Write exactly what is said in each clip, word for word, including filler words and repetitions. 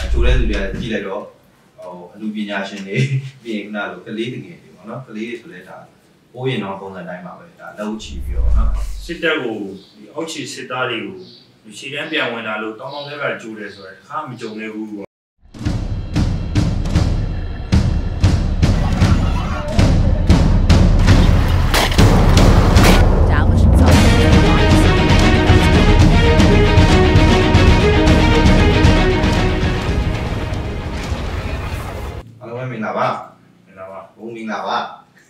ကျိုးတဲ့လူတွေကကြည့်လိုက်တော့ဟိုအလူပညာရှင်တွေပြီးရင်ကနာလို့ကလေးတငယ်တွေပေါ့နော်ကလေးတွေဆိုလဲဒါပိုးရင်တော့ပုံစံတိုင်းပါပဲဒါလှုပ်ချီပြီးတော့နော်စစ်တပ်ကိုဒီအောက်ခြေစစ်သားတွေကိုဒီရှေ့တန်းပြန်ဝင်လာလို့တောင်းတောင်းဆဲကကျိုးတယ်ဆိုတော့တစ်ခါမကြုံသေးဘူးပေါ့မင်္ဂလာပါမင်္ဂလာပါဘုံမင်္ဂလာပါ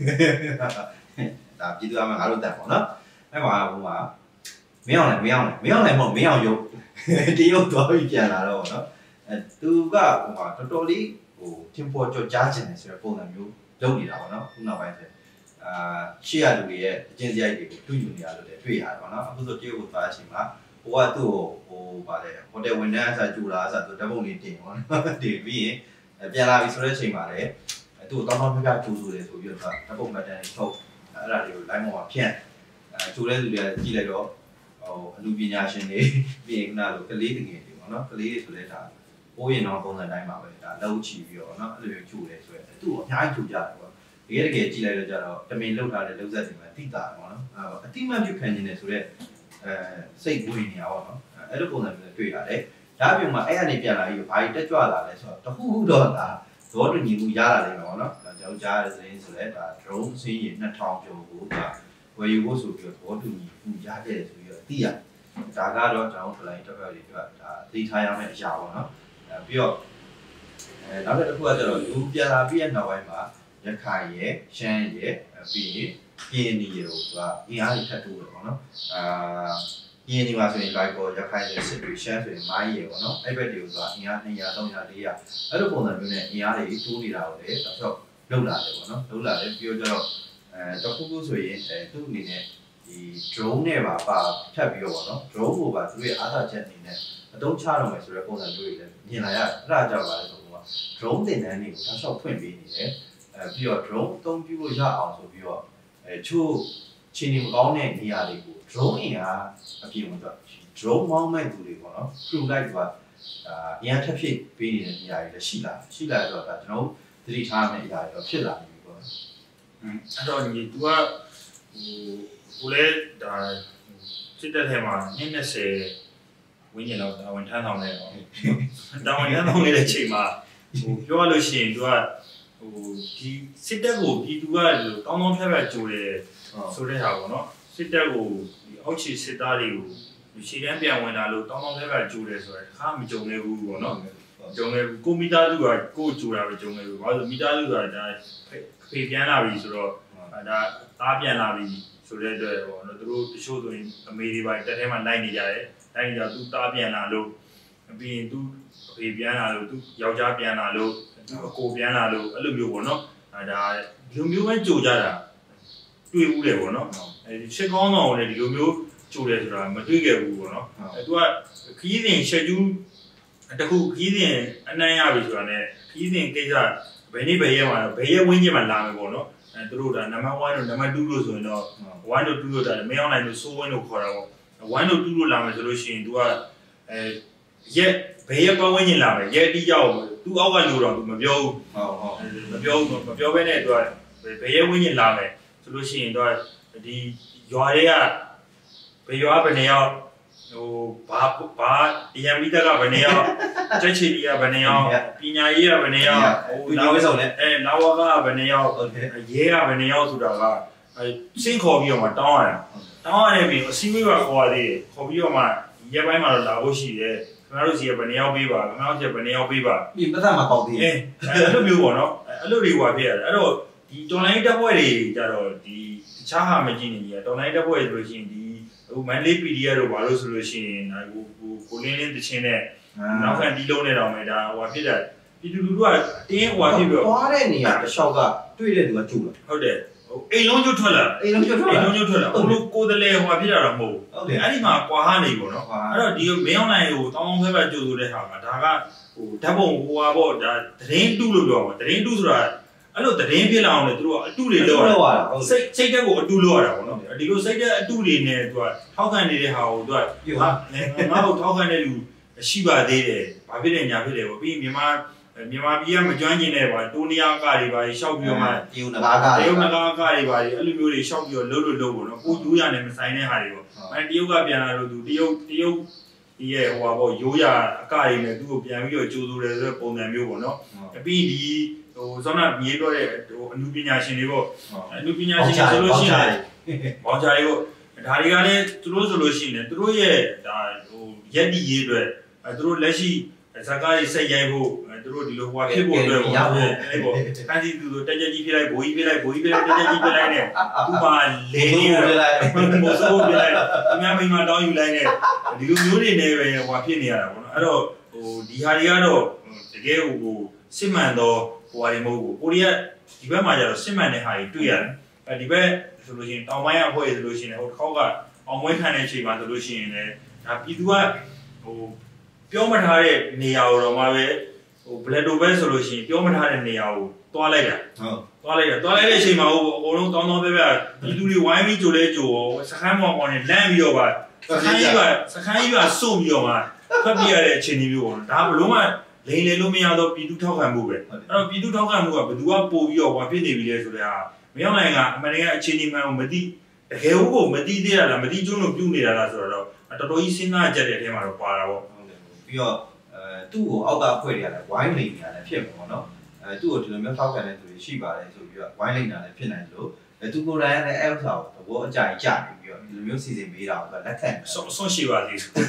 ဒါပြည်သူအမှငါတို့တက်ပေါ့နော်အဲ့မှာဟိုမှာမင်းအောင်လဲမင်းအောင်လဲမင်းအောင်လဲမဟုတ်မင်းအောင်ရုပ်တရုပ်သွားပြီးပြန်လာတော့ပေါ့နော်အဲသူကဟိုမှာတော်တော်လေးဟိုထင်ပေါ်ကြော်ကြားခြင်းတယ်ဆိုတဲ့ပုံစံမျိုးလုပ်နေတာပေါ့နော်ခုနောက်ပိုင်းဆိုအာရှေ့ရလူတွေရဲ့အကျဉ်းစရိုက်တွေကိုတူးယူနေရလို့လည်းတွေ့ရတယ်ပေါ့နော်အခုဆိုတရုပ်ကိုသွားအချိန်မှာဟိုကသူ့ကိုဟိုဗာလဲဟိုတယ်ဝန်ထမ်းအစားကြူလာအစားသူဓာတ်ပုံလေးတင်ပေါ့နော်တင်ပြီးရင်ပြန်လာပြီဆိုတဲ့အချိန်မှာလည်းသူ့ကိုတောင်းတောင်းပြပြကြိုးဆိုတယ်ဆိုပြီးတော့ဓာတ်ပုံမှတ်တမ်းထုတ်အဲ့ဒါတွေကို line ပေါ်မှာဖြန့်အဲကြိုးတဲ့လူတွေကကြည့်လိုက်တော့ဟိုအလူပညာရှင်တွေပြီးရင်ကနာလို့ကလေးတငယ်တွေပေါ့နော်ကလေးတွေဆိုလဲဒါပိုးရင်တော့ပုံစံတိုင်းပါပဲဒါလှုပ်ချီပြီးတော့နော်အဲ့လိုမျိုးကြိုးတယ်ဆိုရဲသူ့ကိုအများကြီးကြိုးကြတယ်ပေါ့တကယ်တကယ်ကြည့်လိုက်တော့ကြတော့တမင်လှုပ်ထားတဲ့လှုပ်ဆက်တွေမှာတိတာပေါ့နော်အတိမတ်ပြုခံနေတယ်ဆိုတော့အဲစိတ်ဝင်နေရပါတော့အဲ့လိုပုံစံမျိုးတွေ့ရတယ်ဒါအပြင်မှာအဲ့အနေပြန်လာပြီးဘာကြီးတက်ကြွလာလဲဆိုတော့တခုခုတော့ဒါသဘောတူညီမှုရလာတယ်ပေါ့နော်ကျွန်တော်ကြားရတဲ့သတင်းဆိုလဲဒါ drone စင်းရင်နှစ်ထောင်ကျော်ကိုဒါဝယ်ယူဖို့ဆိုပြီးတော့သဘောတူညီမှုရခဲ့တယ်ဆိုပြီးတော့သိရဒါကတော့ကျွန်တော်တို့ line တစ်ဖက်တွေကဒါသိထားရမယ့်အရာပေါ့နော်အဲပြီးတော့အဲနောက်တစ်ခုကကျတော့လူပြန်လာပြီးတဲ့နောက်ပိုင်းမှာရခိုင်ရဲ့ရှမ်းရဲ့ပြီးရင်ပြည်နီရဲ့တို့ကအင်အားကြီးထပ်တိုးတယ်ပေါ့နော်အာရင်းနေပါဆိုရင် live ပေါ်ရခိုင်တဲ့စစ်တွေရှမ်းဆိုရင်မိုင်းရေပေါ့နော်အဲ့ဘက်တွေကိုဆိုတာအင်အားနှစ်ရာသုံးရာလေးရာအဲ့လိုပုံစံမျိုးနဲ့အင်အားတွေတိုးနေတာကိုလည်းတော့တော့လုံလာတယ်ပေါ့နော်လုံလာတယ်ပြီးတော့အဲတခုခုဆိုရင်အဲသူ့အနေနဲ့ဒီ drone နဲ့ပါပါဖြတ်ပြီးတော့ပေါ့နော် drone ကိုပါသူရဲ့အားသာချက်အနေနဲ့အသုံးချတော့မယ်ဆိုတဲ့ပုံစံမျိုးတွေလည်းမြင်လာရတယ်အဲ့ဒါကြောင့်ပါလဲဆိုတော့ drone သင်တန်းတွေကိုတောက်လျှောက်ဖွင့်ပေးနေတယ်အဲပြီးတော့ drone အသုံးပြုလို့ရအောင်ဆိုပြီးတော့အဲချို့ချင်းနေမကောင်းတဲ့နေရာတွေကို drone အင်အားအပြင်မှာတော့ drone မောင်းမဲ့သူတွေပေါ့နော် crew light ကအာအင်အားထပ်ဖြစ်ပေးနေတဲ့နေရာတွေလည်းရှိလာရှိလာတော့ဒါကျွန်တော်သတိထားမယ့်အရာတွေတော့ဖြစ်လာပြီပေါ့อืมအဲ့တော့ဒီ तू ကဟိုကိုလေဒါစစ်တပ်ထဲမှာနှစ်၂၀ဝင်းကျင်လောက်တာဝန်ထမ်းဆောင်နေတော့တာဝန်ထမ်းဆောင်နေတဲ့အချိန်မှာဟိုပြောရလို့ရှိရင် तू ကဟိုဒီစစ်တပ်ကိုပြည်သူကတောင်းတောင်းဖျက်ဖျက်ကြိုးတယ်ဆိုတဲ့ဟာပေါ့နော်စစ်တပ်ကိုဒီအောက်ခြေစစ်သားတွေကိုဒီရှေ့တန်းပြန်ဝင်လာလို့တောင်းတောင်းဖျက်ဖျက်ကြိုးတယ်ဆိုတော့တစ်ခါမကြုံသေးဘူးပေါ့နော်ကြုံနေကိုမိသားစုကကိုကြိုးတာပဲကြုံနေဘူးဘာလို့မိသားစုကဒါဖေပြန်လာပြီဆိုတော့ဒါသားပြန်လာပြီဆိုတဲ့အတွက်ပေါ့နော်သူတို့တချို့ဆိုရင်အမေတွေပါတက်ထဲမှာလိုက်နေကြတယ်လိုက်နေကြသူသားပြန်လာလို့ပြီးရင်သူဖေပြန်လာလို့သူယောက်ျားပြန်လာလို့အကိုပြန်လာလို့အဲ့လိုမျိုးပေါ့နော်အဲဒါဒီလိုမျိုးပဲကြိုကြတာတွေ့ဦးတယ်ပေါ့နော်အဲဒီရှစ်ကောင်းဆောင်ကိုလည်းဒီလိုမျိုးကြိုတယ်ဆိုတာမတွေ့ခဲ့ဘူးပေါ့နော်အဲသူကခီးစဉ်ရှက်ကျူးတခုခီးစဉ်အနှံ့ရပြီဆိုတာ ਨੇ ခီးစဉ်ကိစ္စဘယ်နေ့ဘယ်ရက်မှာဘယ်ရက်ဝင်းကျင်မှာလာမယ်ပေါ့နော်အဲသူတို့ဒါနံပါတ်one တို့နံပါတ်two လို့ဆိုရင်တော့one တို့two တို့ဒါမင်းအောင်နိုင်လို့စိုးဝင်းလို့ခေါ်တာပေါ့one တို့two တို့လာမယ်ဆိုလို့ရှိရင် तू ကအဲရက်ဘယ်ရက်ပတ်ဝန်းကျင်လာမယ်ရက်အတိအကျကို तू အောက်ကလို့တော့ तू မပြောဘူးဟုတ်ဟုတ်မပြောဘူးမပြောဘဲနဲ့ तू ကဘယ်ရက်ဝန်းကျင်လာမယ်ဆိုလို့ရှိရင် तू ကဒီရွာတွေကဘယ်ရွာဘယ်နေရောက်ဟိုဘာဘာအရင်ပြီးတက်ကဘယ်နေရောက်ချက်ချီကြီးကဘယ်နေရောက်ပညာရေးကဘယ်နေရောက်ဟိုနောက်ဝဲဆောင်လဲအဲနောက်ဝကဘယ်နေရောက်ရဲကဘယ်နေရောက်ဆိုတာကအဲစင်းခေါ်ပြီးတော့မှတောင်းရတာတောင်းရတယ်ပြီးအစည်းအဝေးကခေါ်ရသေးတယ်ခေါ်ပြီးတော့မှရက်ပိုင်းမှာတော့လာဖို့ရှိတယ်ခင်ဗျားတို့စီကဘယ်နေရောက်ပေးပါခင်ဗျားတို့စီကဘယ်နေရောက်ပေးပါပြီးပတ်သက်မှာပေါက်သေးတယ်အဲအဲ့လိုမျိုးပေါ့နော်အဲ့လိုတွေဟွာဖြစ်ရတယ်အဲ့တော့ဒီ online တက်ပွဲတွေကြတော့ဒီတခြားဟာမကြည့်နေကြီး online တက်ပွဲဆိုလို့ရှိရင်ဒီဟို Monday ပီ ဒီ အက်ဖ် တို့ဘာလို့ဆိုလို့ရှိရင်ဟိုဟိုကိုလင်းလင်းတချင်းနဲ့နောက်ခံဒီလုံးနဲ့တောင်မဲ့ဒါဟိုဖြစ်တယ်ပြည်သူလူထုကတင်းဟိုဖြစ်ပြီးတော့သွားတဲ့နေရာတစ်လျှောက်ကတွေ့တဲ့သူကကျူလာဟုတ်တယ်ဟိုအိမ်လုံးကျွတ်ထွက်လာအိမ်လုံးကျွတ်ထွက်လာအိမ်လုံးကျွတ်ထွက်လာဟိုလိုကိုယ်တလဲဟိုဖြစ်တာတော့မဟုတ်ဘူးအဲ့ဒီမှာကွာဟနေပေါ့နော်အဲ့တော့ဒီမင်းအောင်နိုင်ဟိုတောင်းတောင်းဖက်ဖက်ကြိုးဆိုတဲ့ဟာကဒါကဟိုဓာတ်ပုံဟိုဟာပေါ့ဒါသတင်းတူလို့ပြောပါသတင်းတူဆိုတာအဲ့လိုသတင်းဖြစ်လာအောင်လေသူတို့ကအတုတွေလောက်ရတာစိတ်စိတ်တက်ကိုအတုလောက်ရတာပေါ့နော်ဒီလိုစိတ်တက်အတုတွေနဲ့သူကထောက်ခံနေတဲ့ဟာကိုသူကဟာငါ့ကိုထောက်ခံတဲ့လူရှိပါသေးတယ်ဘာဖြစ်လဲညာဖြစ်တယ်ပေါ့ပြီးမြန်မာမြန်မာပြည်ကမကျွမ်းကျင်တဲ့ပါတိုးနီယာကတွေပါရှောက်ပြီးတော့မှတရုတ်နဂါကတရုတ်နဂါကတွေပါအဲ့လိုမျိုးတွေရှောက်ပြီးတော့လှုပ်လို့လှုပ်ပေါ့နော်ကိုကျိုးရနဲ့မဆိုင်တဲ့ဟာတွေပေါ့အဲတရုတ်ကပြန်လာလို့သူတရုတ်တရုတ်ဒီရဲ့ဟိုပါပေါ့ရိုးရာအကတွေနဲ့သူ့ကိုပြန်ပြီးတော့ကြိုးစိုးတယ်ဆိုတဲ့ပုံစံမျိုးပေါ့နော်အပြီးဒီဟိုစောနာမြေတော့တဲ့ဟိုအနုပညာရှင်တွေပေါ့အနုပညာရှင်တွေဆိုလို့ရှိရင်ဘောင်ချာတွေပေါ့ဒါတွေကလည်းသူတို့ဆိုလို့ရှိရင်သူတို့ရဲ့ဒါဟိုရက်ဒီရေးအတွက်အဲသူတို့လက်ရှိဇာကားရေးစိတ်ရိုက်ဖို့သူတို့ဒီလိုဟိုဖြစ်ဖို့အတွက်ပေါ့အဲ့ပေါ့ခန်းစီသူတို့တက်ကြကြီးဖြစ်လိုက်ဘိုးကြီးဖြစ်လိုက်ဘိုးကြီးဖြစ်လိုက်တက်ကြကြီးဖြစ်လိုက်နဲ့သူ့မှာလေနေလိုက်မိုးစိုးဖြစ်လိုက်အများမိမတောင်းယူလိုက်နဲ့ဒီလိုမျိုးတွေနဲ့ပဲဟိုဖြစ်နေရတာပေါ့နော်အဲ့တော့ဟိုဒီဟာတွေကတော့တကယ်ဟိုစစ်မှန်တော့ဟိုဟာတွေမဟုတ်ဘူးကိုရီးယားဒီဘက်မှာကျတော့စစ်မှန်တဲ့ဟာတွေတွေ့ရတယ်အဲဒီဘက်ဆိုလို့ရှိရင်တောင်ပိုင်းအဖွဲ့ဆိုလို့ရှိရင်ဟိုတစ်ခေါက်ကအောင်မွေးခံတဲ့အချိန်မှာဆိုလို့ရှိရင်လည်းဒါပြည်သူကဟိုပြောမထားတဲ့နေရာကိုတော့မှပဲဟိုဘလက်တိုဘဲဆိုလို့ရှိရင်ပြောမထားတဲ့နေရာကိုတွားလိုက်တာဟုတ်တွားလိုက်တာတွားလိုက်တဲ့အချိန်မှာဟိုအကုန်လုံးတောင်းတောင်းပဲပဲပြည်သူတွေဝိုင်းပြီးကြိုလဲကြိုစခန်းမောင်ကောင်နဲ့လန့်ပြီးတော့ပါစခန်းကြီးပါစခန်းကြီးပါစုံပြီးတော့မှဖတ်ပြရတဲ့အခြေအနေမျိုးပေါ့ဒါဘလုံးမှလိန်လေလို့မရတော့ပြည်သူထောက်ခံမှုပဲအဲ့တော့ပြည်သူထောက်ခံမှုကဘယ်သူကပို့ပြီးတော့ဟောဖြစ်နေပြီလဲဆိုတော့မရောက်နိုင်ကအမှန်တကယ်အခြေအနေမှန်ကိုမသိတကယ်ဟုတ်ကိုမသိသေးရလားမသိကျွန်းလို့ပြုနေတာလားဆိုတော့တော်တော်ကြီးစဉ်းစားကြတဲ့အထဲမှာတော့ပါတာပေါ့ပြီးတော့အဲသူ့ကိုအောက်ကဖွဲ့ရတာဝိုင်းလိန်နေတာလည်းဖြစ်မှာပေါ့နော်အဲသူ့ကိုဒီလိုမျိုးထောက်ခံတဲ့သူတွေရှိပါတယ်ဆိုပြီးတော့ဝိုင်းလိန်တာလည်းဖြစ်နိုင်လို့အဲသူကိုယ်တိုင်လည်းအဲ့ဥစ္စာကိုသဘောအကြိုက်ကြနေပြီးတော့ဒီလိုမျိုးစီစဉ်ပေးတာကိုလက်ခံဆွန့်ဆွန့်ရှိပါသေးတယ်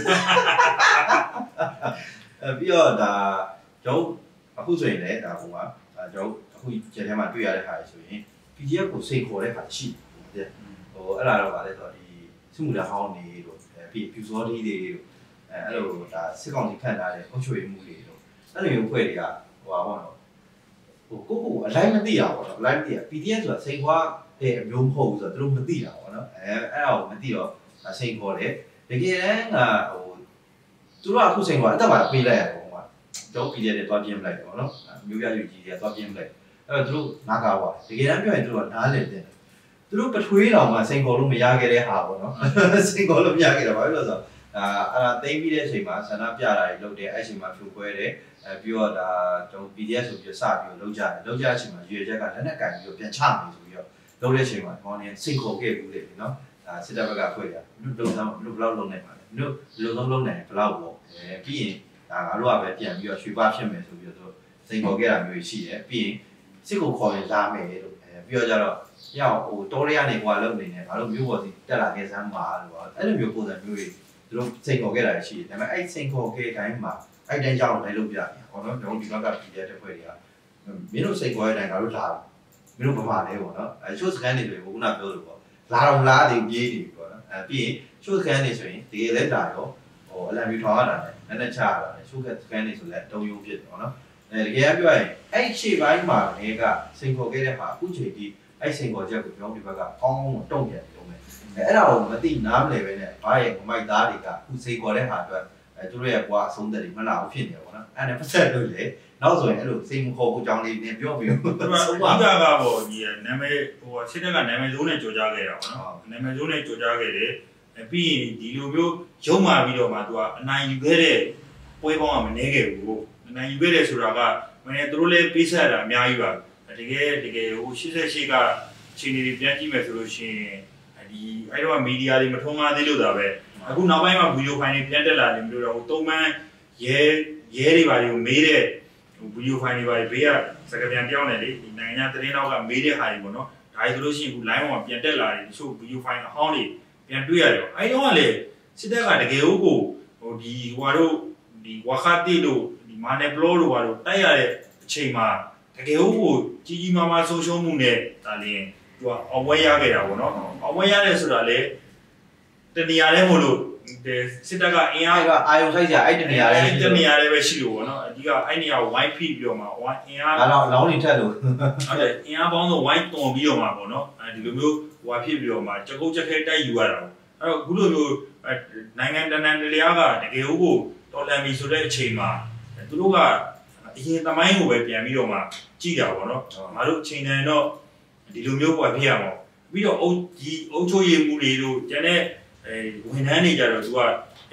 အဲပြီးတော့ဒါကျွန်တော်အခုဆိုရင်လည်းဒါဟိုကကျွန်တော်အခုကျန်ထဲမှာတွေ့ရတဲ့ဟာဆိုရင် P D F ကိုစိတ်ခေါ်တဲ့ဟာရှိတယ်ဟိုအဲ့လာတော့ဗာလဲဆိုတော့ဒီစုမှုလက်ဟောင်းနေတို့ပြီးပြူစောတီးတွေတို့အဲအဲ့လိုဒါစစ်ကောင်စီခန့်ထားတဲ့အုပ်ချုပ်ရေးမှုတွေတို့အဲ့လိုမျိုးဖွဲ့တွေကဟိုပါဘောနော်ဟိုကိုကိုအလိုက်မသိရပါတော့အလိုက်မသိရ P D F ဆိုတာစိတ်ခွာတဲ့အမျိုးမဟုတ်ဘူးဆိုတော့သူတို့မသိတာပေါ့နော်အဲအဲ့ဒါကိုမသိတော့စိတ်ခေါ်တယ်တကယ်တမ်းကဟိုသူတို့ကအခုစိတ်ခွာအသက်ပါပေးလိုက်ရတော့ဟိုကတော့ P D F တွေတွားပြင်းလိုက်ပေါ့နော်မျိုးပြယူကြီးတွေတွားပြင်းလိုက်အဲ့တော့သူတို့နားကားပါတကယ်တမ်းပြောရင်သူတို့ကနားလည်တယ်သူတို့ပထွေးတော်မှာစိန်ခေါ်လို့မရခဲ့တဲ့ဟာပေါ့နော်စိန်ခေါ်လို့မရခဲ့တာဘာလို့လဲဆိုတော့ဒါအဲ့ဒါသိမ်းပြီးတဲ့အချိန်မှာဆန္ဒပြတာတွေလုပ်တယ်အဲ့အချိန်မှာဖြိုခွဲတယ်အဲပြီးတော့ဒါကျွန်တော် P D F ဆိုပြီးစပြီးလုပ်ကြတယ်လုပ်ကြတဲ့အချိန်မှာရွေချက်ကလက်နက်ကင်ပြီးတော့ပြန်ချမယ်ဆိုပြီးတော့လုပ်တဲ့အချိန်မှာဟောနေစိန်ခေါ်ခဲ့ဘူးလေနော်ဒါစစ်တပ်ဘက်ကဖွဲ့ရလူလုံဆောင်လူဘလောက်လုံနိုင်ပါလဲလူလူလုံးလုံးနိုင်ဘလောက်ပေါ့အဲပြီးရင်ဒါငါတို့ကပဲပြန်ပြီးတော့ရွှေပါဖြစ်မယ်ဆိုပြီးတော့စိန်ခေါ်ခဲ့တာမျိုးရှိတယ်ပြီးရင်စစ်ကိုခေါ်ရင်လာမယ်လို့အဲပြီးတော့ကြတော့ရောက်ဟိုတောရဲကနေဟိုကလုံနေတယ်ဘာလို့မျိုးပေါ်စီတက်လာခဲ့စမ်းပါလို့အဲ့လိုမျိုးပုံစံမျိုးတွေသူတို့စိန်ခေါ်ခဲ့တာရှိတယ်ဒါပေမဲ့အဲ့စိန်ခေါ်ခဲ့တိုင်းမှာအဲ့တိုင်းကြောက်လိုက်လို့ပြရတယ်ဟောနော်ကျွန်တော်ဒီဘက်ကပြည်တဲ့ဖွဲ့တွေကမင်းတို့စိန်ခေါ်တဲ့တိုင်းငါတို့လာမင်းတို့ဗမာလဲပေါ့နော်အဲချိုးစကန်နေတွေခုနပြောလို့ပေါ့လာတော့လာတယ်ပြေးနေပြီပေါ့နော်အဲပြီးရင်ချိုးစကန်နေဆိုရင်တကယ်လဲလာတော့ဟိုအလံပြထောင်ရတာနဲ့နည်းနည်းချရတာနဲ့ချိုးစကန်နေဆိုလဲတုံးယုံဖြစ်တယ်ပေါ့နော်အဲတကယ်ပြောရင်အဲ့ရှေ့ပိုင်းမှာလည်းကစိန်ခေါ်ခဲ့တဲ့ဟာအခုချိန်ဒီအဲ့စိန်ခေါ်ချက်ကိုကျွန်တော်ဒီဘက်ကကောင်းကောင်းတုံ့ပြန်လုပ်မယ်အဲအဲ့ဒါကိုမသိနားမလည်ပဲနဲ့ဘာရဲ့မိုက်သားတွေကအခုစိန်ခေါ်တဲ့ဟာအတွက်အဲသူတို့ရဲ့ဘွားအဆုံးသက်တွေမနာဘူးဖြစ်နေတယ်ပေါ့နော်အဲ့ဒါပတ်သက်လို့လေနောက်ဆိုရင်အဲ့လိုစိန်မခေါ်ဘူးအကြောင်းလေးနင်ပြောပြီးတော့အဓိကကပေါ့ဒီနာမည်ဟိုစစ်တပ်ကနာမည်စိုးနဲ့ကြော်ကြားခဲ့တာပေါ့နော်နာမည်စိုးနဲ့ကြော်ကြားခဲ့တယ်ပြီးရင်ဒီလိုမျိုးရုံမာပြီးတော့မှသူကအနိုင်ယူခဲ့တဲ့ပွဲပေါင်းကမနေခဲ့ဘူးအနိုင်ယူခဲ့တယ်ဆိုတာကမင်းတို့လည်းပေးဆက်တာအများကြီးပါတကယ်တကယ်ဟိုရှစ်ရှစ်ကချိန်တွေပြန်ကြည့်မယ်ဆိုလို့ရှိရင်ဒီအဲ့တော့မီဒီယာတွေမထုံးကားသေးလို့ဒါပဲအခုနောက်ပိုင်းမှာဗီဒီယိုဖိုင်တွေပြန်တက်လာတယ်မျိုးတော့ဟိုသုံးပန်းရဲရဲတွေပါတွေကိုမေးတဲ့ဟိုဗီဒီယိုဖိုင်တွေပါဘေးကစကားပြန်ပြောင်းနေလေဒီနိုင်ငံသတင်းတော့ကမေးတဲ့ဟာတွေပေါ့နော်ဒါဆိုလို့ရှိရင်အခု line ပေါ်မှာပြန်တက်လာတယ်တချို့ဗီဒီယိုဖိုင်အဟောင်းတွေပြန်တွေ့ရတယ်အဲ့တော့ကလေစစ်တပ်ကတကယ်ဟုတ်ကိုဟိုဒီဟိုတို့ဒီဝါခတိတို့ဒီမာနယ်ဘလောတို့ဘာလို့တိုက်ရတဲ့အချိန်မှာတကယ်ဟုတ်ကိုကြီးကြီးမားမားဆုံးရှုံးမှုနဲ့ဒါလင်းသူကအောင်ပွဲရခဲ့တာပေါ့နော်အောင်ပွဲရတယ်ဆိုတာလေတနေရာလဲမို့လို့ဒီစစ်တပ်ကအင်အားကအာယုံဆိုင်ကြအဲ့တနေရာလဲအဲ့တနေရာလဲပဲရှိလို့ပေါ့နော်အဓိကအဲ့နေရာကိုဝိုင်းဖိပြီးတော့မှဝိုင်းအင်အားဒါတော့လောင်းနေထက်လို့ဟုတ်တယ်အင်အားပေါင်းတော့ဝိုင်းတွန်ပြီးတော့မှပေါ့နော်အဲဒီလိုမျိုးဟိုဖြစ်ပြီးတော့မှကြကုတ်ကြခဲတိုက်ယူရတာပေါ့အဲ့တော့အခုလိုမျိုးနိုင်ငံတနန်တလျားကတကယ်ဟုတ်ကိုတော်လန်ပြီဆိုတဲ့အချိန်မှာသူတို့ကအရင်သမိုင်းကိုပဲပြန်ပြီးတော့မှကြည့်တာပေါ့နော်ငါတို့အချိန်တန်တော့ဒီလိုမျိုးပေါ်ဖြစ်ရမှာပြီးတော့အုပ်ဒီအုပ်ချုပ်ရေးမှုတွေတို့ကျန်တဲ့အဲဝန်ထမ်းတွေကြတော့သူကအဲ့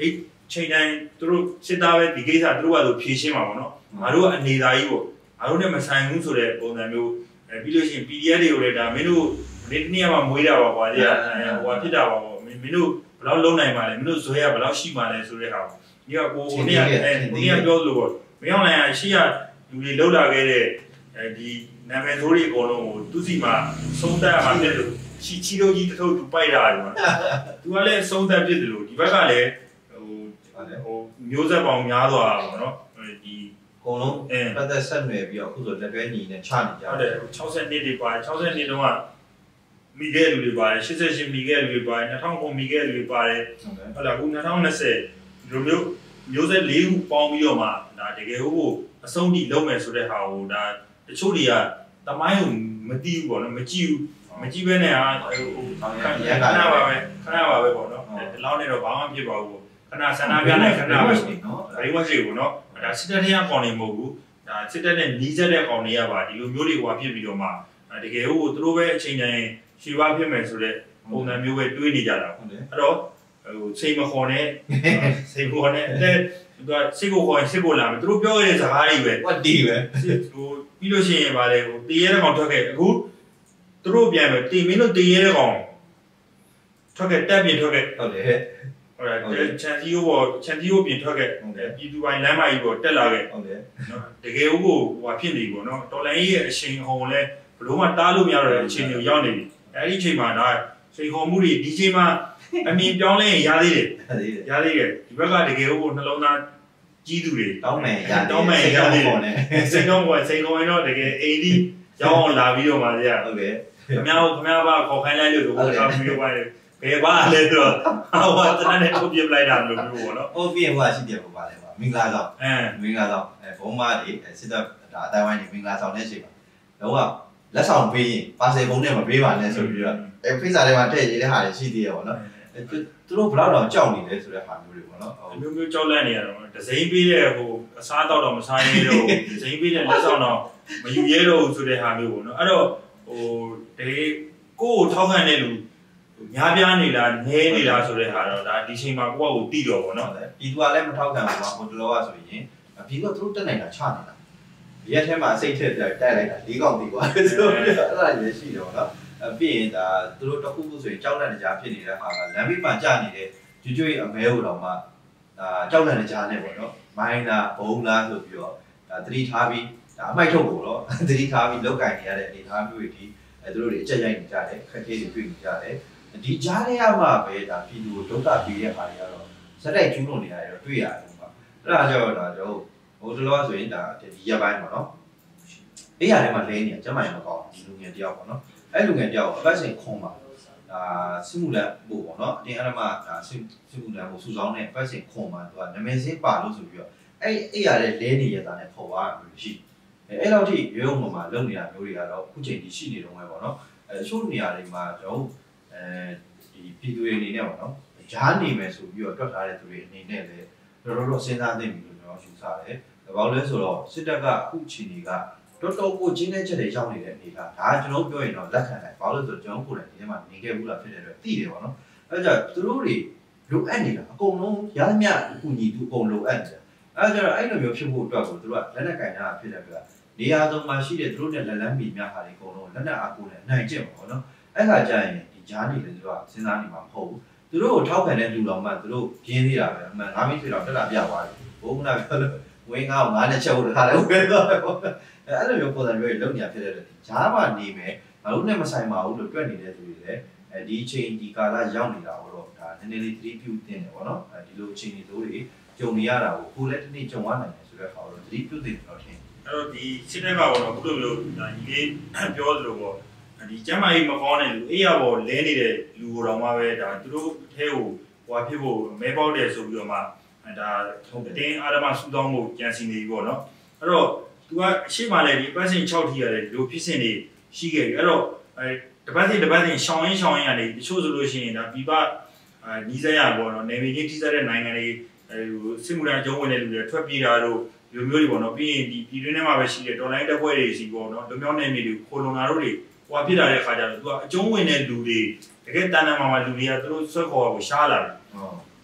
ချိန်တိုင်းသူတို့စစ်သားပဲဒီကိစ္စသူတို့ကဆိုဖြေရှင်းမှာပေါ့နော်ငါတို့ကအနေသားကြီးပေါ့ငါတို့နဲ့မဆိုင်ဘူးဆိုတဲ့ပုံစံမျိုးပြီးလို့ရှိရင် P D F တွေကိုလည်းဒါမင်းတို့ဒီနေ့ကမှမွေးတာပါကွာဒီကဟိုဖြစ်တာပါပေါ့မင်းတို့ဘယ်လောက်လုံးနိုင်ပါလဲမင်းတို့ဇွဲရဘယ်လောက်ရှိပါလဲဆိုတဲ့ဟာဒီကကိုဟိုနေ့ကအဲဒီကပြောလို့ပေါ့မင်းအောင်နိုင်အရှိရလူတွေလောက်လာခဲ့တဲ့အဲဒီနာမည်ဆိုးတွေအကုန်လုံးကိုသူစီမှာဆုံးသက်မှာဖြစ်လို့ချီချီတို့ကြီးတထုပ်သူပိုက်တာတယ်ကွာသူကလည်းဆုံးသက်ဖြစ်တယ်လို့ဒီဘက်ကလည်းဟိုဟိုမျိုးဆက်ပေါင်းများသွားတာပေါ့နော်ဒီအကုန်လုံးပတ်သက်ဆက်နွယ်ပြီးတော့အခုဆိုလက်တွဲညီနဲ့ချနေကြဟုတ်တယ်၆၀နှစ်တွေပါတယ်၆၀နှစ်တုန်းကမိခဲ့လူတွေပါတယ်၈၈မိခဲ့လူတွေပါတယ်၂၀၀၉မိခဲ့လူတွေပါတယ်ဟုတ်လားအခု၂၀၂၀ဒီလိုမျိုးမျိုးဆက်၄ခုပေါင်းပြီးတော့မှဒါတကယ်ဟုတ်အဆုံးထိလုံးမယ်ဆိုတဲ့ဟာကိုဒါတချို့တွေကတမိုင်းကိုမသိဘူးပေါ့နော်မကြည့်ဘူးမကြည့်ဘဲနဲ့ဟာဟိုခဏပါပဲခဏပါပဲပေါ့နော်ဒီလောက်နဲ့တော့ဘာမှဖြစ်ပါဘူးခဏဆန္ဒပြနေခဏပဲနော်ဘယ်ဝရှိဘူးနော်ဒါစစ်တပ်တရားကောင်နေမဟုတ်ဘူးဒါစစ်တပ်နဲ့နီးစပ်တဲ့ကောင်တွေကပါဒီလိုမျိုးတွေဟွာဖြစ်ပြီးတော့မှတကယ်ဟိုသူတို့ပဲအချိန်တိုင်းရှေ့ပါဖြစ်မယ်ဆိုတဲ့ပုံစံမျိုးပဲတွေးနေကြတာအဲ့တော့ဟိုစိတ်မခေါ်နဲ့စိတ်ခေါ်နဲ့တဲ့သူကစိတ်ကိုခေါ်ရင်စိတ်ကိုလာမယ်သူတို့ပြောရတဲ့စကားတွေပဲဟုတ်တီးပဲဟိုပြီးလို့ရှိရင်ဗာလေဟိုတည်ရဲတဲ့ကောင်ထွက်ခဲ့အခုသူတို့ပြန်ပဲတင်မင်းတို့တည်ရဲတဲ့ကောင်ထွက်ခဲ့တက်ပြင်ထွက်ခဲ့ဟုတ်တယ်ဟုတ်တယ်ချန်စီယိုပေါ်ချန်စီယိုပြင်ထွက်ခဲ့ပြည်သူပိုင်းလမ်းမကြီးပေါ်တက်လာခဲ့ဟုတ်တယ်နော်တကယ်ဟိုဟိုဖြစ်နေပြီပေါ့နော်တော်လိုင်းရဲ့အချိန်ဟောင်းလဲဘလို့မှတားလို့မရတော့တဲ့အချိန်ကိုရောက်နေပြီအဲဒီအချိန်မှာဒါစိန်ခေါ်မှုတွေဒီချိန်မှာအမြင်ပြောင်းလဲရင်ရသေးတယ်ရသေးတယ်ဒီဘက်ကတကယ်ဟိုနှလုံးသားကြီးသူတွေတောင်းမယ်ရတောင်းမယ်ရသေးတယ်စိန်ခေါ်မှုစိန်ခေါ်ရင်တော့တကယ်အိမ်ဒီရောက်အောင်လာပြီးတော့မှဗျာဟုတ်ကဲ့ခင်ဗျားတို့ခင်ဗျားဘာခေါ်ခိုင်းလိုက်လို့ဟိုထားပြီးတော့ပါတယ်ဘယ်ပါလဲဆိုတော့ဟိုတန်းနဲ့ထုတ်ပြလိုက်တာလို့မျိုးပေါ့နော်ဟုတ်ပြီဟိုကရှိတယ်ပေါ့ပါလဲပါမင်္ဂလာဆောင်အဲမင်္ဂလာဆောင်အဲဘုံမတွေစစ်တပ်ဒါအတိုင်းဝိုင်းနေမင်္ဂလာဆောင်တဲ့အချိန်မှာတော့လက်ဆောင်ပေးရင်ပါဆယ်ဘုံနဲ့မပေးပါနဲ့ဆိုပြီးတော့အဲဖိစာထဲမှာထည့်ရေးတဲ့ဟာတွေရှိသေးရပေါ့နော်သူတို့ဘယ်တော့ကြောက်နေလဲဆိုတဲ့ဟာမျိုးတွေပေါ့နော်မျိုးမျိုးကြောက်လန့်နေရတော့ဒဇိန်ပေးတဲ့ဟိုအစားတော့တော့မစားရဲတော့ဒဇိန်ပေးတဲ့လက်ဆောင်တော့မယူရဲတော့ဆိုတဲ့ဟာမျိုးပေါ့နော်အဲ့တော့ဟိုဒီကိုယ်ထောက်ခံတဲ့လူများပြားနေလားနဲနေလားဆိုတဲ့ဟာတော့ဒါဒီချိန်မှာကိုယ့်အကိုတီးတော့ပေါ့နော်ပြည်သူကလည်းမထောက်ခံဘူးပါဟိုတလောကဆိုရင်ပြည်သူကသူတို့တက်နေတာချနေတာရက်ထဲမှာစိတ်ထက်တိုက်လိုက်တာလေးកောင်ပြီးကွာဆိုတော့အဲ့ဒါလည်းရှိတယ်ပေါ့နော်အပြင်ဒါသူတို့တစ်ခုခုဆိုရင်ကြောက်လန့်ကြဖြစ်နေတဲ့ဟာကလမ်းဘေးမှာကြာနေတဲ့ကျွတ်ကျွတ်အမဲဟိုတော့မှဒါကြောက်လန့်ကြနဲ့ပေါ့နော်မိုင်းလားဘုံလားဆိုပြီးတော့ဒါသတိထားပြီးဒါအမိုက်ထုတ်ဖို့တော့သတိထားပြီးလောက်ကင်နေရတဲ့အနေထားမျိုးတွေဒီအဲသူတို့တွေအကြက်ရိုက်နေကြတယ်ခက်ခဲတွေတွေ့နေကြတယ်ဒီကြားထဲမှာပဲဒါပြည်သူကိုဒုက္ခပေးတဲ့ဟာတွေကတော့စက်တိုက်ကျူးလွန်နေရတယ်တွေ့ရတယ်ပေါ့အဲ့ဒါကြောင့်ဒါကျွန်တော်ဟိုတလောဆိုရင်ဒါဒီရက်ပိုင်းပေါ့နော်အေးရတယ်မှာလဲနေကျမရင်မကောင်းဒီလူငယ်တယောက်ပေါ့နော်အဲ့လူငယ်တယောက်အပတ်စဉ်ခွန်ပါဒါစစ်မှုလမ်းပို့ပေါ့နော်အတင်းအရမဒါစစ်စစ်မှုလမ်းကိုစုဆောင်းတဲ့အပတ်စဉ်ခွန်ပါသူကနာမည်စင်းပါလို့ဆိုပြီးတော့အဲ့အေးရတဲ့လဲနေရတာနဲ့ခေါ်သွားတာရှိအဲ့အဲ့လောက်ထိရုံုံမှာလုံနေတာမျိုးတွေကတော့အခုချိန်ထိရှိနေတော့ပဲပေါ့နော်အဲ့ချို့နေရာတွေမှာကျွန်တော်အဲဒီပြည်သူတွေအနေနဲ့ပေါ့နော်ကြားနေမယ်ဆိုပြီးတော့တွက်ထားတဲ့သူတွေအနေနဲ့လည်းတော်တော်တော့စဉ်းစားသင့်ပြီလို့ကျွန်တော်ယူဆတယ်။ဘာလို့လဲဆိုတော့စစ်တပ်ကအခုချိန်ကြီးကတော်တော်ကိုကျင်းတဲ့ချက်တွေရောက်နေတဲ့အနေကဒါကျွန်တော်ပြောရင်တော့လက်ခံတယ်။ဘာလို့လဲဆိုတော့ကျွန်တော်ကိုယ်တိုင်ဒီထဲမှာနေခဲ့ဘူးလားဖြစ်တဲ့အတွက်သိတယ်ပေါ့နော်။အဲဒါကြောင့်သူတို့တွေလိုအပ်နေတာအကုန်လုံးရသမျှအခုညီသူအကုန်လိုအပ်နေတာ။အဲဒါကြောင့်အဲ့လိုမျိုးဖြစ်ဖို့အတွက်ကိုသူတို့ကလက်နက်ကင်တာဖြစ်တဲ့အတွက်နေရာသုံးမှာရှိတဲ့သူတို့နဲ့လက်လန်းမီများဟာတွေအကုန်လုံးလက်နက်အားကိုနဲ့နိုင်ကျင့်ပါပေါ့နော်။အဲ့ခါကျရင်ဒီဂျားနေတယ်သူတို့ကစဉ်းစားနေမှာမဟုတ်ဘူး။သူတို့ကိုထောက်ခံတဲ့လူတော်မှသူတို့ရင်းသေးတာပဲအမှန်ငါးမိတ်ဆွေတော်တက်လာပြသွားတယ်။ဘုံကနာပြောလို့ဝင်းငါ့ကိုငါးနဲ့ချက်ဖို့တခါလည်းဝဲသွားတယ်ပေါ့။အဲအဲ့လိုမျိုးပုံစံမျိုးတွေလုပ်နေရဖြစ်တဲ့အတွက်ဂျားမှနေမယ်ငါတို့နဲ့မဆိုင်ပါဘူးလို့တွက်နေတဲ့သူတွေလည်းအဲဒီအချိန်ဒီကာလရောက်နေတာတော့ဒါနည်းနည်းလေးသတိပြုသင့်တယ်ပေါ့နော်။အဲဒီလိုအချိန်တွေတို့တွေကြုံနေရတာကိုကိုယ်လည်းတစ်နေ့ကြုံရနိုင်တယ်ဆိုတဲ့အခါတော့သတိပြုသင့်တယ်တော့ထင်။အဲ့တော့ဒီစစ်တပ်ကပေါ့နော်ဘုလိုမျိုးဒါညီလေးပြောသလိုပေါ့ဒီကျမ်းမာရေးမကောင်းတဲ့လူအေးရပေါ်လဲနေတဲ့လူကိုတော့မှပဲဒါသူတို့အဲကိုဟွာဖြစ်ဖို့မဲပေါက်တယ်ဆိုပြီးတော့မှဒါတင်းအာရမဆူတောင်းဖို့ကြံစီနေပြီပေါ့နော်အဲ့တော့ तू ကအရှိမှလည်းဒီပတ်စဉ်၆ထီရတယ်ဒီလိုဖြစ်စဉ်တွေရှိခဲ့ပြီအဲ့တော့အဲတပတ်စဉ်တပတ်စဉ်ရှောင်းရင်းရှောင်းရင်းကနေတချို့ဆိုလို့ရှိရင်ဒါပြပအဲနီးစပ်ရပေါ့နော်နေမီချင်းထိစပ်တဲ့နိုင်ငံတွေအဲဟိုစစ်မှုထမ်းကျုံးဝင်တဲ့လူတွေထွက်ပြေးတာတို့လူမျိုးတွေပေါ့နော်ပြီးရင်ဒီပြည်တွင်းထဲမှာပဲရှိတဲ့တော်လိုင်းတပ်ဖွဲ့တွေစီပေါ့နော်လူမျိုးနယ်မြေတွေခိုလုံတာတို့တွေဟွာဖြစ်လာတဲ့ခါကျတော့ तू ကအကျုံးဝင်တဲ့လူတွေတကယ်တန်တန်မာမာလူတွေကသူတို့ဆွဲခေါ်ကိုရှားလာတယ်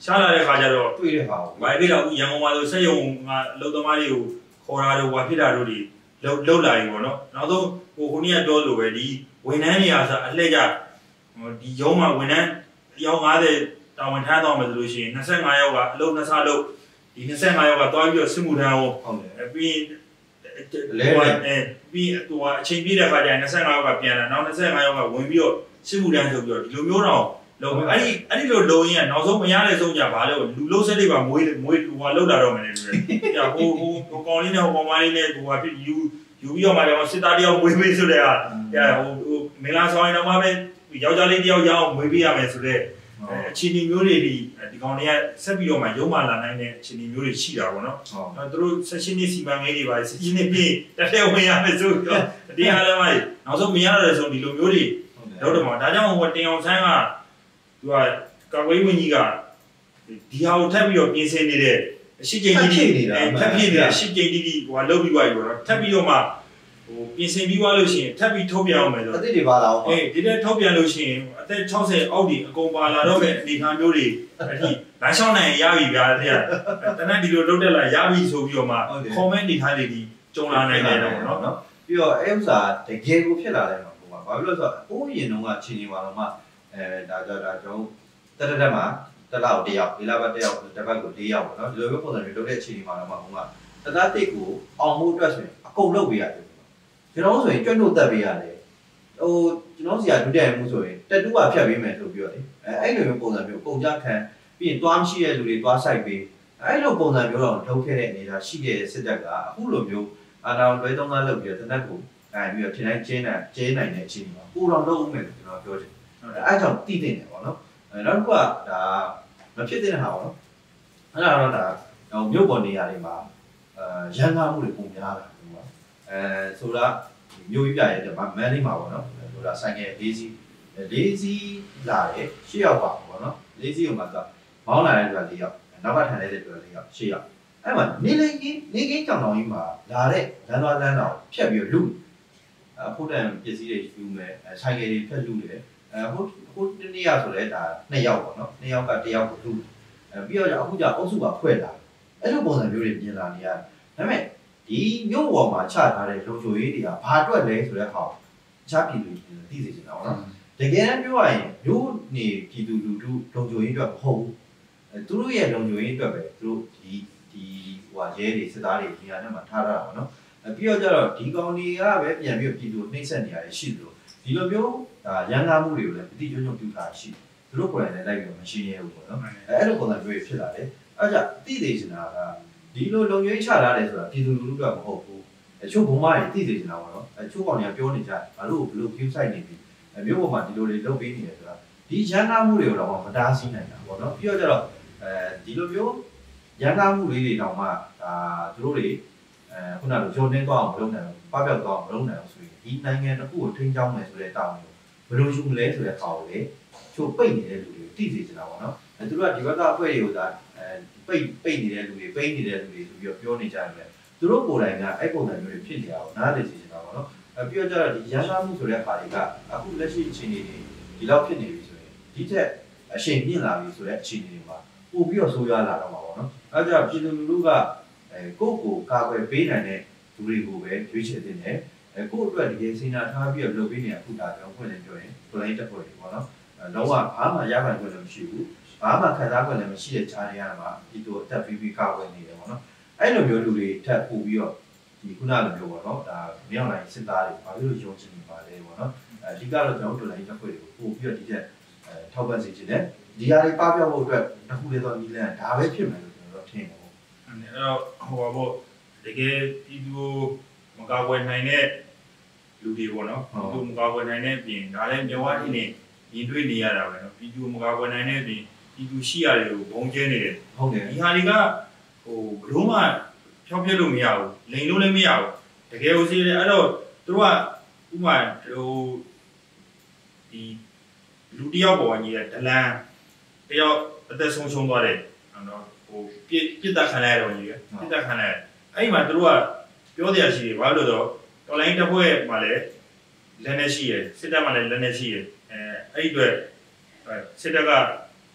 ရှားလာတဲ့ခါကျတော့တွေ့တဲ့ဟာကိုဘာဖြစ်တော့ရန်ကုန်မှာဆိုစက်ရုံကအလုပ်သမားတွေကိုခေါ်တာတော့ဘာဖြစ်တာတို့တွေလောက်လောက်လာပြီပေါ့နော်နောက်ဆုံးဟိုခုနကပြောလို့ပဲဒီဝန်ထမ်းတွေအားဆိုအလှည့်ကြဒီရုံးမှာဝန်ထမ်းယောက်၅၀တာဝန်ထမ်းတော့မယ်ဆိုလို့ရှိရင်၂၅ယောက်ကအလုပ်နှစ်ဆလုပ်ဒီ၂၅ယောက်ကတွားပြီးတော့စစ်မှုထမ်းအောင်ဟုတ်တယ်ပြီးလဲအဲပြီးဟိုအချိန်ပြည့်တဲ့ခါကျရင်၂၅ယောက်ကပြန်လာနောက်၂၅ယောက်ကဝင်ပြီးတော့စစ်မှုထမ်းဆိုပြီးတော့ဒီလိုမျိုးတော့လုံးအဲ့ဒီအဲ့ဒီလိုလုံးရင်နောက်ဆုံးမရတဲ့ဆုံးကြဘာလို့လူလုံးစက်တွေပါမွေးမွေးဟိုလောက်လာတော့မယ်လေဟိုဟိုဟိုကောင်လေးနဲ့ဟိုကောင်မလေးနဲ့ဟိုဟာဖြစ်ယူယူပြီးတော့မှလည်းစစ်သားတယောက်မွေးပေးဆိုတဲ့ဟာဟိုဟိုမင်္ဂလာဆောင်ရင်တော့မှပဲယောက်ျားလေးတယောက်ရအောင်မွေးပေးရမယ်ဆိုတဲ့အခြေအနေမျိုးတွေဒီဒီကောင်တွေကဆက်ပြီးတော့မှရုံးမှလာနိုင်တဲ့အခြေအနေမျိုးတွေရှိတာပေါ့နော်အဲသူတို့ဆက်ရှင်နေစီမံကိန်းတွေပါဆက်ရှင်နေပြီးတက်တဲ့ဝင်ရမယ်ဆိုတော့တရားလည်းမနောက်ဆုံးမရတော့တဲ့ဆုံးဒီလိုမျိုးတွေတော့တော့ဒါကြောင့်ဟိုတင်အောင်ဆန်းကသူကကာကွယ်ဝင်ကြီးကဒီဟာကိုထပ်ပြီးတော့ပြင်ဆင်နေတဲ့အရှိချိန်ကြီးနေတာထပ်ဖြစ်နေတဲ့အရှိချိန်ကြီးဟိုကလုတ်ပြီးသွားပြီပေါ့နော်ထပ်ပြီးတော့မှဟိုပြင်ဆင်ပြီးသွားလို့ရှိရင်ထပ်ပြီးထုတ်ပြန်အောင်မယ်ဆိုတော့အသစ်တွေပါလာအောင်အေးဒီတဲ့ထုတ်ပြန်လို့ရှိရင်အသက်၆၀အောက်ဒီအကုန်ပါလာတော့ပဲအနေခံမျိုးတွေအထိလမ်းလျှောက်နိုင်ရပြီဗျာတဲ့တနက်ဒီလိုလုတ်တက်လာရပြီဆိုပြီးတော့မှ comment နေထားလေဒီကြုံလာနိုင်တယ်တော့နော်ပြီးတော့အဲ့ဥစ္စာတကယ်ကိုဖြစ်လာတယ်မှာပေါ့ဘာဖြစ်လို့ဆိုတော့အိုးရင်တုန်းကချိန်နေပါတော့မှအဲဒါကြောင့်ဒါကျွန်တော်တက်တက်မှာတစ်လောက်တစ်ယောက်ဒီလောက်ပဲတစ်ယောက်တစ်ပတ်ကို၄ယောက်ပေါ့နော်ဒီလိုမျိုးပုံစံမျိုးလုပ်တဲ့အချိန်ဒီမှာတော့မှဟိုကတသားတိတ်ကိုအောင်မှုအတွက်ဆိုရင်အကုန်လုပ်ပေးရတယ်ကျွန်တော်ဆိုရင်ကျွတ်လို့တက်ပေးရတယ်ဟိုကျွန်တော်စီကဒုတိယမှုဆိုရင်တက်တူးပါဖြတ်ပေးမယ်ဆိုပြီးတော့လေအဲအဲ့လိုမျိုးပုံစံမျိုးပုံကြခံပြီးရင်တွားမရှိတဲ့လူတွေတွားဆိုင်ပေးအဲ့လိုပုံစံမျိုးတော့လုပ်ခဲ့တဲ့အနေအထားရှိတဲ့စစ်တပ်ကအခုလိုမျိုးအာဏာလွဲသုံးကားလုပ်ပြီးတော့တနက်ကိုအဲပြီးတော့ထင်တိုင်းကျင်းနိုင်ကျင်းနိုင်တဲ့အချိန်မှာပိုတော့လုပ်ဦးမယ်လို့ကျွန်တော်ပြောချင်တယ်အဲအကြောင်းတည်တင်တယ်ပေါ့နော်အဲနောက်တစ်ခုကဒါမဖြစ်တဲ့ဟာပေါ့နော်အဲ့ဒါတော့ဒါမြို့ပေါ်နေရာတွေမှာအဲရန်ကားမှုတွေပုံများလာတယ်ပေါ့အဲဆိုတာမြို့ပြရဲ့မန်လေးမှာပေါ့နော်ဆိုတာဆိုင်ငယ်၄စီး၄စီးလာတယ်၈ယောက်ပါပေါ့နော်၄စီးကိုမှကမောင်းလာတဲ့လူက၄ယောက်နောက်ကထိုင်နေတဲ့လူက၄ယောက်၈ယောက်အဲ့မှာနေလေးကြီးနေကင်းကြောင်တော်ကြီးမှာလာတဲ့လမ်းသွားလမ်းတော်ဖြတ်ပြီးလူအဖို့တန်ပစ္စည်းတွေယူမယ်ဆိုင်ငယ်တွေဖြတ်လူတယ်အဲဟိုဟိုတနေ့ရဆိုလဲဒါနှစ်ယောက်ပေါ့နော်နှစ်ယောက်ကတစ်ယောက်ကိုလူအဲပြီးတော့အခုကျအုပ်စုကဖွဲ့လာအဲ့လိုပုံစံမျိုးတွေမြင်လာနေရတယ်ဒါပေမဲ့ဒီမြို့ပေါ်မှာချထားတဲ့လုံခြုံရေးတွေကဘာအတွက်လဲဆိုတဲ့အခါတခြားပြည်သူတွေသိစေချင်တာပေါ့နော်တကယ်တမ်းပြောရရင်မြို့နေပြည်သူလူထုလုံခြုံရေးအတွက်မဟုတ်ဘူးအဲသူတို့ရဲ့လုံခြုံရေးအတွက်ပဲသူတို့ဒီဒီဟိုရဲတွေစစ်သားတွေဒီဟာနဲ့မှထားတာပေါ့နော်အဲပြီးတော့ကျတော့ဒီကောင်တွေကပဲပြန်ပြီးပြည်သူနှိမ့်ဆက်နေရတယ်ရှိတယ်လို့ဒီလိုမျိုးဒါရန်ကားမှုတွေကိုလည်းပฏิကျွန်းကျွန်းပြုထားရှိသူတို့ကိုယ်တိုင်လည်းလိုက်ပြီးမရှိရဲဘူးပေါ့နော်အဲအဲ့လိုပုံစံမျိုးဖြစ်လာတယ်အဲကြောင့်သိသေးချင်တာကဒီလိုလုံခြုံရေးချထားတယ်ဆိုတာပြည်သူလူထုကမဟုတ်ဘူးအချို့ဘုံမတွေသိသေးချင်တာပေါ့နော်အချို့ကောင်တွေကပြောနေကြတယ်ဘာလို့ဘလို့ view site နေပြီအမျိုးပေါ်မှာဒီလိုတွေလုပ်ပေးနေတယ်ဆိုတာဒီရန်ကားမှုတွေကိုတော့မတားဆီးနိုင်တာပေါ့နော်ပြီးတော့ကျတော့အဲဒီလိုမျိုးရန်ကားမှုလေးတွေတောင်မှဒါသူတို့တွေအဲခုနကဂျွန်နေတော့မလုပ်နိုင်ဘူးပပျောက်တော့မလုပ်နိုင်ဘူးဆိုရင်ဒီနိုင်ငံတစ်ခုကိုထိန်းချောင်းမယ်ဆိုတဲ့တောင်းကိုဘယ်လိုယူမလဲဆိုတဲ့ကောင်ကိုလေချို့ပိတ်နေတဲ့လူတွေသိစေချင်တာပေါ့နော်အဲသူတို့ကဒီဘက်ကအဖွဲ့တွေကိုဒါအဲပိတ်ပိတ်နေတဲ့လူတွေပိတ်နေတဲ့လူတွေဆိုပြီးတော့ပြောနေကြတယ်သူတို့ကိုယ်တိုင်ကအဲ့ပုံစံမျိုးတွေဖြစ်နေတာကိုနားလည်စေချင်တာပေါ့နော်အဲပြီးတော့ကျတော့ဒီရန်ကားမှုဆိုတဲ့ခါတွေကအခုလက်ရှိအခြေအနေတွေဒီလောက်ဖြစ်နေပြီဆိုရင်ဒီထက်အရှိန်မြင့်လာပြီဆိုတဲ့အခြေအနေတွေမှာပို့ပြီးတော့ဆိုးရွားလာတော့မှာပေါ့နော်အဲကြောင့်ပြည်သူလူထုကအဲကိုယ့်ကိုကာကွယ်ပေးနိုင်တဲ့လူတွေကိုပဲရွေးချယ်တင်တယ်အဲကိုယ့်အတွက်တကယ်စဉ်းစားထားပြီးတော့လုပ်ပေးနေတာခုဒါကြောင့်ဖွင့်နေပြောရင်ဒလိုင်းတက်ဖွဲ့တွေပေါ့နော်အဲလုံးဝဘာမှရပိုင်ခွင့်လည်းမရှိဘူးဘာမှခံစားခွင့်လည်းမရှိတဲ့ခြားတွေရမှာဒီလိုအသက်ပြီးပြီးကာကွယ်နေတယ်ပေါ့နော်အဲ့လိုမျိုးလူတွေထပ်ပို့ပြီးတော့ဒီခုနလိုမျိုးပေါ့နော်ဒါမြောက်နိုင်စစ်သားတွေဘာလို့ယုံကြည်နေပါလဲပေါ့နော်အဓိကတော့ကျွန်တော်တို့ဒလိုင်းတက်ဖွဲ့တွေကိုပို့ပြီးတော့ဒီချက်အဲထောက်ပံ့စေချင်တယ်ဒီဟာတွေပပျောက်ဖို့အတွက်တစ်ခုလေးတော့နီးလန်းဒါပဲဖြစ်မယ်လို့ကျွန်တော်တို့ထင်တယ်ပေါ့အဲ့တော့ဟိုပါပေါ့တကယ်ဒီလိုမကာကွယ်နိုင်တဲ့လူတွေပေါ့နော်သူမကာကွယ်နိုင်တဲ့ပြင်ဒါလည်းမြေဝါးကြီးနေရင်တွေးနေရတာပဲနော်ပြည်သူမကာကွယ်နိုင်တဲ့ပြင်ပြည်သူရှိရတယ်ကိုဘုံကျဲနေတယ်ဟုတ်တယ်ဒီဟာတွေကဟိုဘလို့မှဖြောင်းပြလို့မရဘူးလိန်လို့လည်းမရဘူးတကယ်ကိုစီးတယ်အဲ့တော့သူတို့ကဥမာဟိုဒီလူတယောက်ပေါ်ကြီးတဲ့ဒလန်တယောက်အသက်ဆုံးရှုံးသွားတယ်နော်ဟိုပြစ်ပြစ်တက်ခံလိုက်ရတော့ကြီးပြစ်တက်ခံလိုက်အဲ့ဒီမှာသူတို့ကပြောတရားရှိတယ်ဘာလို့လဲဆိုတော့တော်လိုင်းတစ်ဖွဲ့မှာလည်းလက်နဲ့ရှိရယ်စစ်တပ်မှာလည်းလက်နဲ့ရှိရယ်အဲအဲ့ဒီအတွက်စစ်တပ်က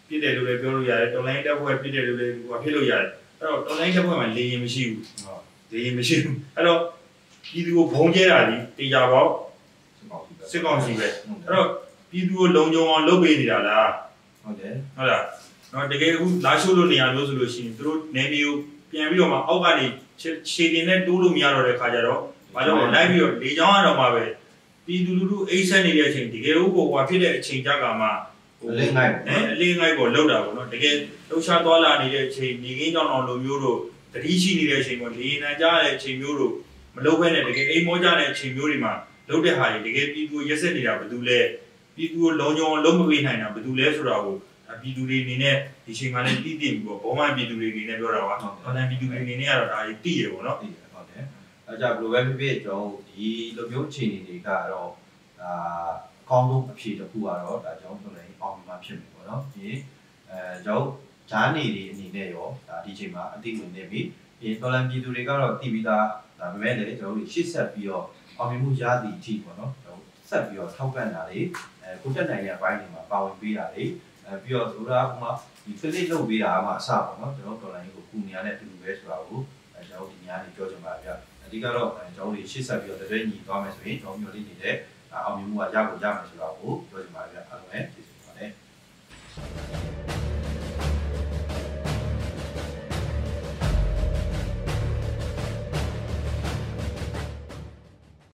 ပြည့်တယ်လို့လည်းပြောလို့ရတယ်တော်လိုင်းတက်ဖွဲ့ပြည့်တယ်လို့လည်းဟိုဖြစ်လို့ရတယ်အဲ့တော့တော်လိုင်းတက်ဖွဲ့မှာလေရင်မရှိဘူးဟုတ်လေရင်မရှိဘူးအဲ့တော့ပြည်သူကိုဘုံကျဲတာဒီတရားပေါက်စစ်ကောင်စီပဲအဲ့တော့ပြည်သူကိုလုံခြုံအောင်လုပ်ပေးနေတာလားဟုတ်တယ်ဟုတ်လားနော်တကယ်အခုလာရှိုးလို့နေရာမျိုးဆိုလို့ရှိရင်သူတို့နေမျိုးပြန်ပြီးတော့မှအောက်ကနေခြေတင်နဲ့တိုးလို့မရတော့တဲ့ခါကျတော့ဘာလို့လဲလိုက်ပြီးတော့လေချောင်းကတော့မှပဲပြည်သူလူထုအိတ်ဆက်နေတဲ့အချိန်တကယ်လို့ဟိုဟွာဖြစ်တဲ့အချိန်ကြကမှဟိုအလေးငိုက်အဲအလေးငိုက်ပေါ်လောက်တာပေါ့နော်တကယ်လှုပ်ရှားသွားလာနေတဲ့အချိန်နေကင်းကြောင်တော်လိုမျိုးတို့တတိရှိနေတဲ့အချိန်ပေါ့လေနံကြားတဲ့အချိန်မျိုးတို့မလုပ်ဘဲနဲ့တကယ်အိမ်မောကြတဲ့အချိန်မျိုးတွေမှာလုပ်တဲ့ဟာတွေတကယ်ပြည်သူရက်ဆက်နေတာဘာလို့လဲပြည်သူကိုလုံခြုံအောင်လုပ်မပေးနိုင်တာဘာလို့လဲဆိုတာကိုပြည်သူတွေအနေနဲ့ဒီချိန်မှာလည်းတည်တည်ပြီးပေါ့ဘောမှန်ပြည်သူတွေအနေနဲ့ပြောတာပါ။ဘာလဲပြည်သူတွေအနေနဲ့ကတော့ဒါကြီးတည်ရပေါ့နော်။တည်တယ်ဟုတ်တယ်။အဲကြောင့် global ဖြစ်ဖြစ်ကျွန်တော်ဒီလိုမျိုးအခြေအနေတွေကတော့ဒါအကောင်းဆုံးအဖြေတစ်ခုကတော့ဒါကျွန်တော်တို့လည်းအောင်မှာဖြစ်မယ်ပေါ့နော်။ဒီအဲကျွန်တော်ဂျာနေတွေအနေနဲ့ရောဒါဒီချိန်မှာအသိဝင်နေပြီ။ဒီတော်လန်ပြည်သူတွေကတော့တည်ပြီးသားဒါပေမဲ့လည်းကျွန်တော်တို့ရှေ့ဆက်ပြီးတော့အောင်မြင်မှုရသည့်အထိပေါ့နော်။ကျွန်တော်ဆက်ပြီးတော့ထောက်ပံ့တာတွေအဲကိုတက်နိုင်တဲ့အပိုင်းတွေမှာပါဝင်ပေးတာတွေအဲပြီးတော့ဆိုတာကမှဒီဖိလစ်လုပ်ပေးတာမှအစပေါ့နော်ကျွန်တော်တော်လိုင်းကိုကူနေရတဲ့အတူတူပဲဆိုတာကိုအဲကျွန်တော်ဒီညနေပြောချင်ပါဗျအဓိကတော့ကျွန်တော်တို့ရှေ့ဆက်ပြီးတော့တကယ်ညီသွားမယ်ဆိုရင်ကျွန်တော်မျိုးလေးနေတဲ့အောင်မြင်မှုကရဖို့ရမယ်ဆိုတာကိုပြောချင်ပါဗျအားလုံးပဲ